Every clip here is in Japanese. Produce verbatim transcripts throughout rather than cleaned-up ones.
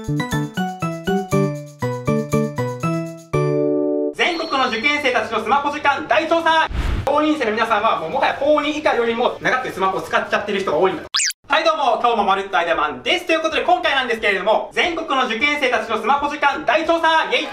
全国の受験生たちのスマホ時間大調査。高に生の皆さんはもうもはや高に以下よりも長くスマホを使っちゃってる人が多いんだ。はいどうも、今日もまるっとアイデアマンです。ということで今回なんですけれども、全国の受験生たちのスマホ時間大調査イエイイエーイ。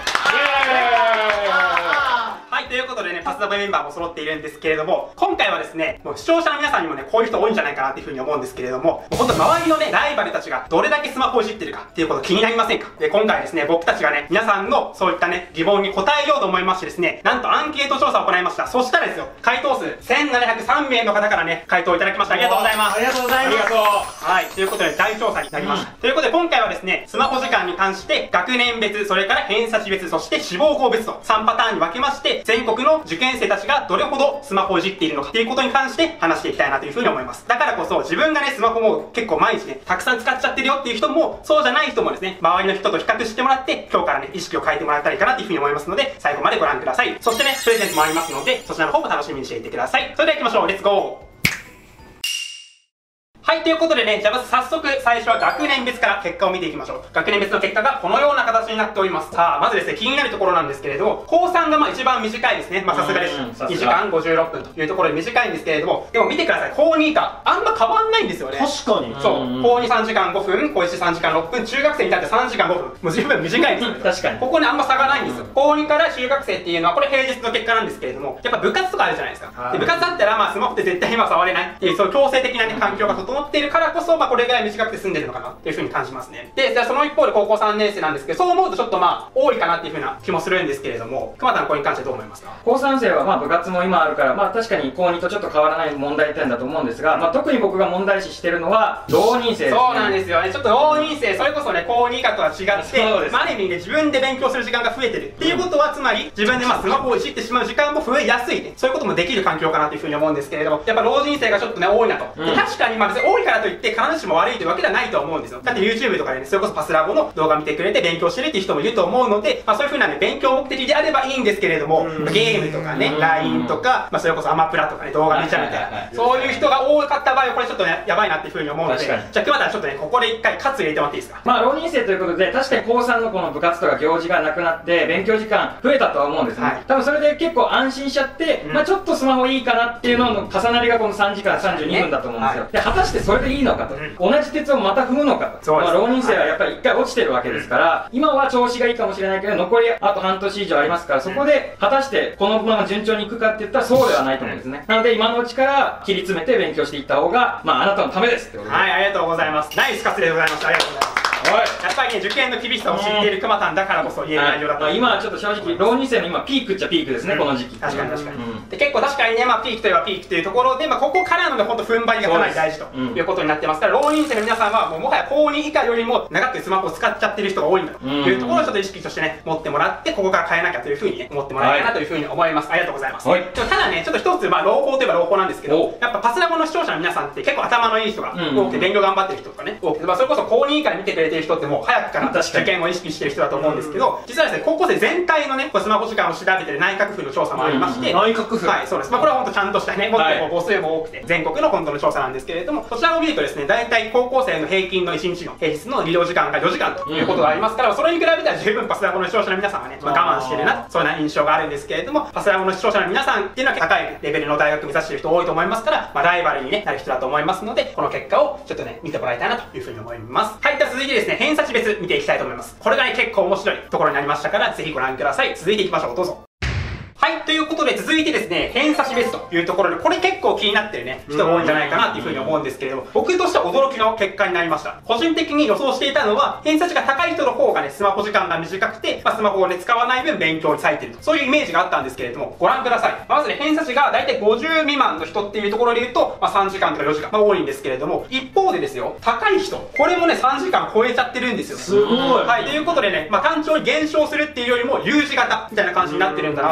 はい、ということでね、パスダボメンバーも揃っているんですけれども、今回はですね、もう視聴者の皆さんにもね、こういう人多いんじゃないかなっていうふうに思うんですけれども、もうほんと周りのね、ライバルたちがどれだけスマホをいじってるかっていうこと気になりませんか？で、今回ですね、僕たちがね、皆さんのそういったね、疑問に答えようと思いましてですね、なんとアンケート調査を行いました。そしたらですよ、回答数せんななひゃくさんめいの方からね、回答いただきました。ありがとうございます。 ありがとうございます。 ありがとう。はい、ということで大調査になりました。うん、ということで今回はですね、スマホ時間に関して学年別、それから偏差値別、そして志望校別とさんパターンに分けまして、全国の受験生たちがどれほどスマホをいじっているのかっていうことに関して話していきたいなというふうに思います。だからこそ自分がね、スマホも結構毎日ね、たくさん使っちゃってるよっていう人も、そうじゃない人もですね、周りの人と比較してもらって、今日からね、意識を変えてもらったらいいかなというふうに思いますので、最後までご覧ください。そしてね、プレゼントもありますので、そちらの方も楽しみにしていてください。それでは行きましょう。レッツゴー。はい、ということでね、じゃあまず早速、最初は学年別から結果を見ていきましょう。学年別の結果がこのような形になっております。さあ、まずですね、気になるところなんですけれども、高さんがまあ一番短いですね。まあさすがです。にじかんごじゅうろっぷんというところで短いんですけれども、でも見てください、高に以下、あんま変わんないんですよね。 確かに。 そう、高にさんじかんごふん、高いちさんじかんろっぷん、中学生に至ってさんじかんごふん。もう十分短いんですよね。 確かに。 ここね、あんま差がないんですよ。高にから中学生っていうのは、これ平日の結果なんですけれども、やっぱ部活とかあるじゃないですか。で部活だったら、まあスマホって絶対今触れないっていう、そういう強制的なね、環境が整っているからこそ、まあこれぐらい短くて済んでるのかなっていうふうに感じますね。で、じゃあその一方で高校さんねん生なんですけど、そう思うとちょっとまあ多いかなっていうふうな気もするんですけれども、熊田のこれに関してどう思いますか？ 高さん生はまあ部活も今あるから、まあ確かに高にとちょっと変わらない問題点だと思うんですが、まあ特に僕が問題視してるのは浪人生ですね。 そうなんですよね。ちょっと浪人生、それこそね、高に以下とは違って、まあある意味で自分で勉強する時間が増えてるっていうことは、つまり自分でまあスマホをいじってしまう時間も増えやすいね。そういうこともできる環境かなというふうに思うんですけれども、やっぱ浪人生がちょっとね、多いなと。で確かにまあ別に多いからといって必ずしも悪いというわけではないと思うんですよ。だって YouTube とかでね、それこそパスラボの動画見てくれて勉強してるっていう人もいると思うので、まあそういう風なね、勉強目的であればいいんですけれども、ゲームとかね、ライン とか、まあそれこそアマプラとかね、動画見ちゃうみたいな、そういう人が多かった場合はこれちょっとね、やばいなっていう風に思うので、じゃあ熊田はちょっとね、ここで一回喝入れてもらっていいですか？ まあ浪人生ということで、確かに高さんのこの部活とか行事がなくなって勉強時間増えたとは思うんですね。はい、多分それで結構安心しちゃって、うん、まあちょっとスマホいいかなっていうのの重なりがこのさんじかんさんじゅうにふんだと思うんですよ。はい、で果たしてそれでいいのかと、うん、同じ鉄をまた踏むのかと。まあ浪人生はやっぱり一回落ちてるわけですから、今は調子がいいかもしれないけど残りあと半年以上ありますから、そこで果たしてこのまま順調にいくかって言ったらそうではないと思うんですね。なので今のうちから切り詰めて勉強していった方がまああなたのためですってことで。 はい、ありがとうございます。ナイス活でございます。ありがとうございます。やっぱりね、受験の厳しさを知っている熊さんだからこそ言える内容だった、 はい、今はちょっと正直浪人生の今ピークっちゃピークですね、うん、この時期。 確かに確かに、うん、で結構確かにね、まあ、ピークといえばピークというところで、まあ、ここからのね、ほんと踏ん張りがかなり大事ということになってますから、浪人生の皆さんはもうもはや高に以下よりも長くスマホを使っちゃってる人が多いんだというところをちょっと意識としてね、持ってもらって、ここから変えなきゃというふうにね、思ってもらえたらなというふうに思います。はい、ありがとうございます。はい、でもただね、ちょっと一つ、まあ、朗報といえば朗報なんですけど、やっぱパスラボの視聴者の皆さんって結構頭のいい人が多くて、勉強頑張ってる人とかね、多くて、まあ、それこそ高に以下で見てくれてる人ってもう早くから受験を意識してる人だと思うんですけど、実はですね、高校生全体のね、スマホ時間を調べてる内閣府の調査もありまして、 内閣府、 はい、そうです。まあ、これは本当ちゃんとしたね、もっとこう母数も多くて、全国の本当の調査なんですけれども、そちらを見るとですね、大体高校生の平均のいちにちの平日の利用時間がよじかんということがありますから、それに比べたら十分パスラボの視聴者の皆さんはね、まあ、我慢してるな、そういうな印象があるんですけれども、パスラボの視聴者の皆さんっていうのは高いレベルの大学目指している人多いと思いますから、まあ、ライバルに、ね、なる人だと思いますので、この結果をちょっとね、見てもらいたいなというふうに思います。はい、では続いてですね、偏差値別見ていきたいと思います。これがね、結構面白いところになりましたから、ぜひご覧ください。続いていきましょう。どうぞ。はい、ということで続いてですね、偏差値別というところで、これ結構気になってるね、人が多いんじゃないかなっていうふうに思うんですけれども、僕としては驚きの結果になりました。個人的に予想していたのは、偏差値が高い人の方がね、スマホ時間が短くて、まあ、スマホをね、使わない分勉強に割いてると。そういうイメージがあったんですけれども、ご覧ください。まずね、偏差値がだいたいごじゅう未満の人っていうところで言うと、まあ、さんじかんとかよじかん、まあ、多いんですけれども、一方でですよ、高い人、これもね、さんじかん超えちゃってるんですよ。 すごい。 はい、ということでね、まあ、単調に減少するっていうよりも、有字型みたいな感じになってるんだなということ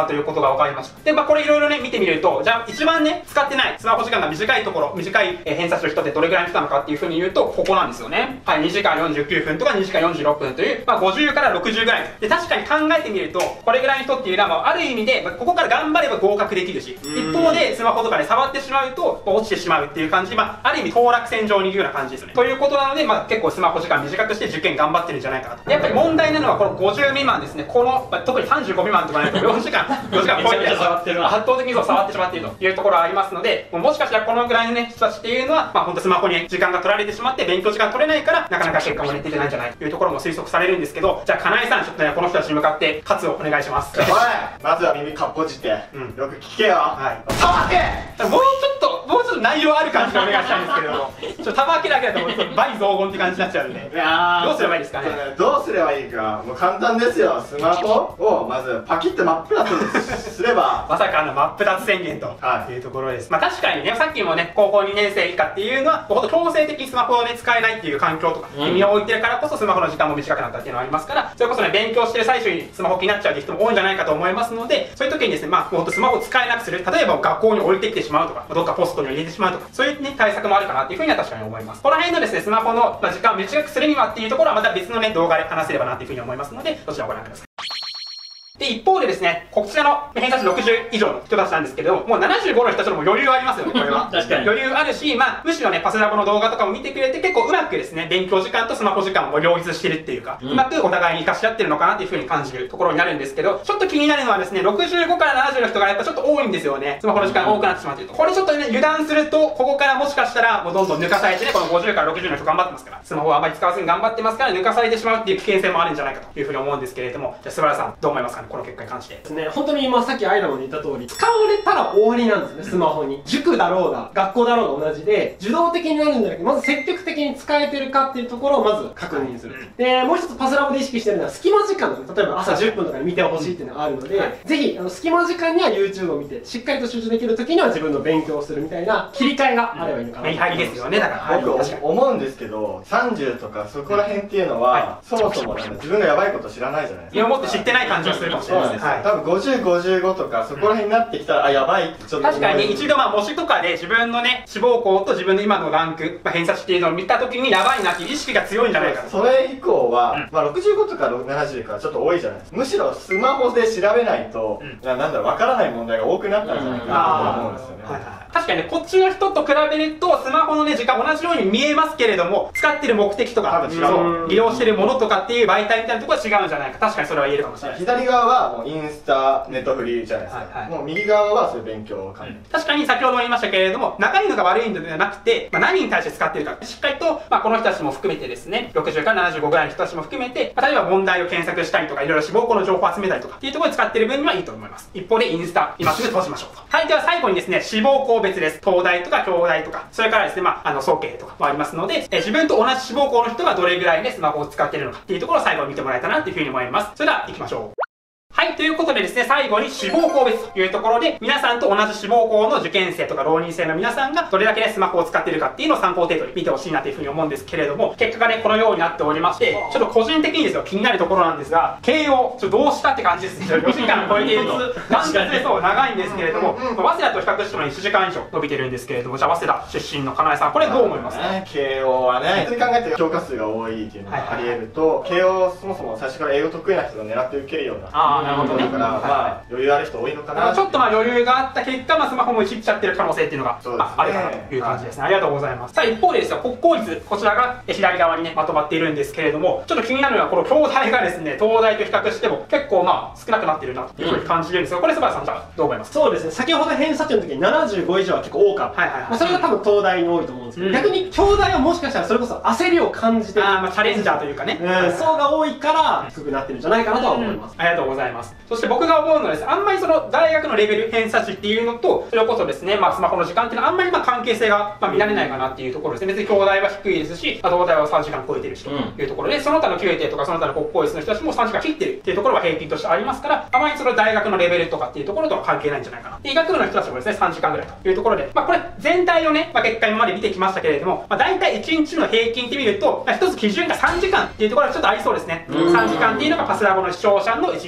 が分かりました。で、まあこれいろいろね、見てみると、じゃあ一番ね、使ってないスマホ時間が短いところ、短い偏差値の人ってどれぐらいの人なのかっていうふうに言うと、ここなんですよね。はい、にじかんよんじゅうきゅうふんとかにじかんよんじゅうろっぷんという、まあごじゅうからろくじゅうぐらい。で、確かに考えてみると、これぐらいの人っていうのは、まあ、ある意味で、まあ、ここから頑張れば合格できるし、一方でスマホとかで触ってしまうと、落ちてしまうっていう感じ、まあ、ある意味当落線上にいるような感じですよね。ということなので、まあ結構スマホ時間短くして受験頑張ってるんじゃないかなと。やっぱり問題なのはこのごじゅう未満ですね。この、まあ、特にさんじゅうご未満とかないとよじかん、よじかん超えて圧倒的にそう触ってしまっているというところはありますので、もしかしたらこのぐらいのね、人たちっていうのは、まあ本当スマホに時間が取られてしまって勉強時間取れないから、なかなか結果もね、出てないんじゃないというところも推測されるんですけど、じゃあ、かなえさん、ちょっとね、この人たちに向かって喝をお願いします。 おい、まずは耳かっぽじって、うん、よく聞けよ。はい。たわけ。 もうちょっと、もうちょっと内容ある感じでお願いしたいんですけれども、ちょっとたわけだけだと、倍増言って感じになっちゃうんで。いやー、どうすればいいですかね。 どうすればいいか、もう簡単ですよ。スマホをまずパキッと真っ二つすれば。 まさかの真っ二つ宣言というところです。まあ確かにね、さっきもね、高校にねん生以下っていうのは、ほんと強制的にスマホをね、使えないっていう環境とか、耳を置いてるからこそスマホの時間も短くなったっていうのはありますから、それこそね、勉強してる最初にスマホ気になっちゃうっていう人も多いんじゃないかと思いますので、そういう時にですね、まあ、もっとスマホを使えなくする。例えば学校に置いてきてしまうとか、どっかポストに入れてしまうとか、そういうね、対策もあるかなっていうふうには確かに思います。この辺のですね、スマホの時間を短くするにはっていうところはまた別のね、動画で話せればなっていうふうに思いますので、そちらをご覧ください。で、一方でですね、こちらの偏差値ろくじゅう以上の人たちなんですけれども、もうななじゅうごの人たちのも余裕ありますよね、これは。 確かに。 余裕あるし、まあ、むしろね、パスラボの動画とかも見てくれて、結構うまくですね、勉強時間とスマホ時間を両立してるっていうか、うん、うまくお互いに活かし合ってるのかなっていうふうに感じるところになるんですけど、ちょっと気になるのはですね、ろくじゅうごからななじゅうの人がやっぱちょっと多いんですよね。スマホの時間が多くなってしまっていると。これちょっとね、油断すると、ここからもしかしたら、もうどんどん抜かされてね、このごじゅうからろくじゅうの人頑張ってますから、スマホをあまり使わずに頑張ってますから、抜かされてしまうっていう危険性もあるんじゃないかというふうに思うんですけれども、じゃあ、菅原さん、どう思いますかね、この結果に関して。 ですね、本当に今さっきアイラも言った通り、使われたら終わりなんですね、スマホに。塾だろうが、学校だろうが同じで、受動的になるんじゃなくて、まず積極的に使えてるかっていうところをまず確認する。で、もう一つパスラボで意識してるのは、隙間時間ですね。例えば朝じゅっぷんとかに見てほしいっていうのがあるので、はい、ぜひ、あの、隙間時間には YouTube を見て、しっかりと集中できる時には自分の勉強をするみたいな切り替えがあればいいのかな。 メリハリですよね、だから。 僕思うんですけど、さんじゅうとかそこら辺っていうのは、はい、そもそもなんか自分がやばいこと知らないじゃないですか。 今もって知ってない感じがするかもしれないです。 多分ごじゅう、ごじゅうごとかそこら辺になってきたら、あ、やばいってちょっと。 確かに一度まあ模試とかで自分のね、志望校と自分の今のランク、まあ、偏差値っていうのを見たときにやばいなっていう意識が強いんじゃないかな。 それ以降は、うん、まあろくじゅうごとかななじゅうからちょっと多いじゃないですか。むしろスマホで調べないと、うん、ななんだろう、わからない問題が多くなったんじゃないかなと思うんですよね。 確かにね、こっちの人と比べると、スマホのね、時間同じように見えますけれども、使ってる目的とか、多分違う。利用してるものとかっていう媒体みたいなところは違うんじゃないか。確かにそれは言えるかもしれない。 左側はもうインスタ、ネットフリーじゃないですか。はいはい、もう右側はそういう勉強を感じる。 確かに先ほども言いましたけれども、中身のが悪いのではなくて、まあ、何に対して使ってるか。しっかりと、まあ、この人たちも含めてですね、ろくじゅうからななじゅうごぐらいの人たちも含めて、まあ、例えば問題を検索したりとか、いろいろ志望校の情報を集めたりとかっていうところで使ってる分にはいいと思います。一方でインスタ、今すぐ閉じましょうと。はい、では最後にですね、志望校別です。東大とか京大とか、それからですね、まあ、あの、総計とかもありますので、え自分と同じ志望校の人がどれぐらいね、スマホを使っているのかっていうところを最後に見てもらえたらなっていうふうに思います。それでは行きましょう。はい、ということでですね、最後に志望校別というところで、皆さんと同じ志望校の受験生とか浪人生の皆さんがどれだけね、スマホを使っているかっていうのを参考程度に見てほしいなというふうに思うんですけれども、結果がね、このようになっておりまして、ちょっと個人的にですよ、気になるところなんですが、慶応、ちょっとどうしたって感じですね。よじかん超えていると、断絶でそう長いんですけれども、早稲田と比較してもいちじかん以上伸びてるんですけれども、じゃあ早稲田出身のかなえさん、これどう思いますか？ 慶応はね、普通に考えて教科数が多いっていうのがあり得ると、慶応そもそも最初から英語得意な人が狙って受けるような、 ああ、なるほどね。 だから、まあ、余裕ある人多いのかな。 ちょっとまあ余裕があった結果、まあ、スマホもいじっちゃってる可能性っていうのがあるかなという感じですね。ありがとうございます。さあ、一方でですよ、国公立、こちらが左側にね、まとまっているんですけれども、ちょっと気になるのは、この京大がですね、東大と比較しても結構まあ、少なくなっているなというふうに感じるんですが、これ、菅原さん、じゃあ、どう思いますか？ そうですね、先ほど偏差値の時にななじゅうご以上は結構多かった。はいはいはい。それが多分東大に多いと思うんですけど、うん、逆に京大はもしかしたらそれこそ焦りを感じてる。 ああ、まあ、チャレンジャーというかね。 うん、層が多いから、低くなってるんじゃないかなとは思います。 ありがとうございます。そして僕が思うのはですね、あんまりその、大学のレベル偏差値っていうのと、それこそですね、まあスマホの時間っていうのはあんまりまあ関係性がまあ見られないかなっていうところですね。別に京大は低いですし、東大はさんじかん超えてるしというところで、その他の宮廷とかその他の国公立の人たちもさんじかん切ってるっていうところは平均としてありますから、あまりその大学のレベルとかっていうところとは関係ないんじゃないかな。で、医学部の人たちもですね、さんじかんぐらいというところで、まあこれ全体をね、まあ結果今まで見てきましたけれども、まあ大体いちにちの平均って見ると、まあ一つ基準がさんじかんっていうところがちょっとありそうですね。さんじかんっていうのがパスラボの視聴者のいちにちの平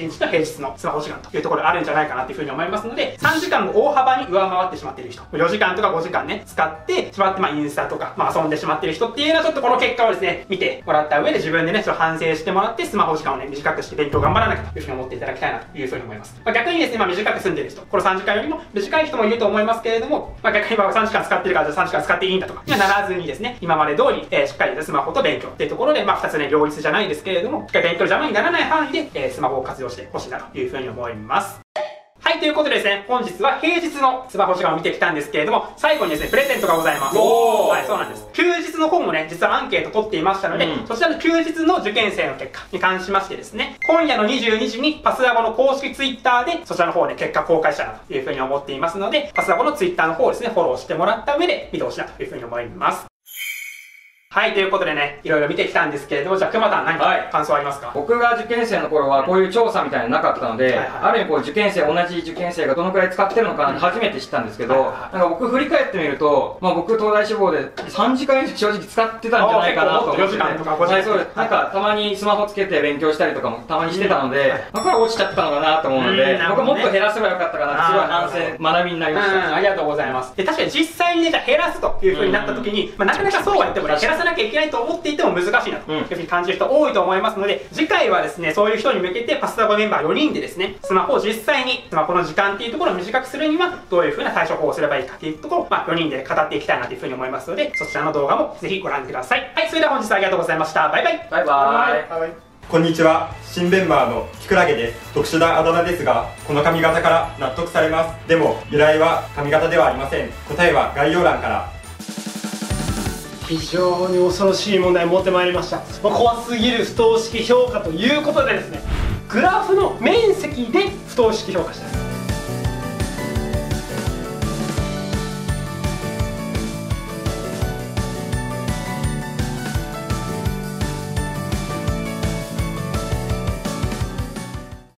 日のスマホ時間というところがあるんじゃないかなというふうに思いますので、さんじかんを大幅に上回ってしまっている人、よじかんとかごじかんね使ってしまって、まあ、インスタとか、まあ、遊んでしまっている人っていうのはちょっとこの結果をですね見てもらった上で自分でねちょっと反省してもらってスマホ時間をね短くして勉強頑張らなきゃというふうに思っていただきたいなというふうに思います。まあ、逆にですね、まあ、短く住んでいる人、このさんじかんよりも短い人もいると思いますけれども、まあ、逆にまあさんじかん使ってるからじゃあさんじかん使っていいんだとかにはならずにですね、今まで通り、えー、しっかりスマホと勉強っていうところで、まあ、ふたつね両立じゃないですけれども、しっかり勉強邪魔にならない範囲で、えー、スマホを活用してほしいなというふうに思います。はい、ということでですね、本日は平日のスマホ時間を見てきたんですけれども、最後にですね、プレゼントがございます。はい、そうなんです。休日の方もね、実はアンケート取っていましたので、うん、そちらの休日の受験生の結果に関しましてですね、今夜のにじゅうにじにパスラボの公式ツイッターで、そちらの方で結果公開したいなというふうに思っていますので、パスラボのツイッターの方をですね、フォローしてもらった上で見てほしいなというふうに思います。はい、ということでね、いろいろ見てきたんですけれども、じゃあ、熊田何か感想ありますか？はい、 僕が受験生の頃は、こういう調査みたいなのなかったので、はいはい、ある意味こう受験生、同じ受験生がどのくらい使ってるのか初めて知ったんですけど、はいはい、なんか僕振り返ってみると、まあ僕東大志望でさんじかん以上正直使ってたんじゃないかなと思って。よじかんとかごじかん。はい、そうです。なんかたまにスマホつけて勉強したりとかもたまにしてたので、まあこれは落ちちゃったのかなと思うので、僕はもっと減らせばよかったかな、すごい反省、学びになりました。 ありがとうございます。で、確かに実際にね、じゃあ減らすというふうになった時に、まあなかなかそうは言ってもね、減らさなきゃいけないと思っていても難しいなというふうに感じる人多いと思いますので、次回はですね、そういう人に向けてパスラボメンバーよにんでですね、スマホを実際にスマホの時間っていうところを短くするにはどういうふうな対処法をすればいいかっていうところを、まあ、よにんで語っていきたいなというふうに思いますので、そちらの動画もぜひご覧ください。はい、それでは本日はありがとうございました。バイバイ。 バイバイ。バイバイ。 こんにちは、新メンバーのキクラゲです。特殊なあだ名ですが、この髪型から納得されます。でも由来は髪型ではありません。答えは概要欄から。 非常に恐ろしい問題を持ってまいりました。まあ、怖すぎる不等式評価ということでですね、グラフの面積で不等式評価したい。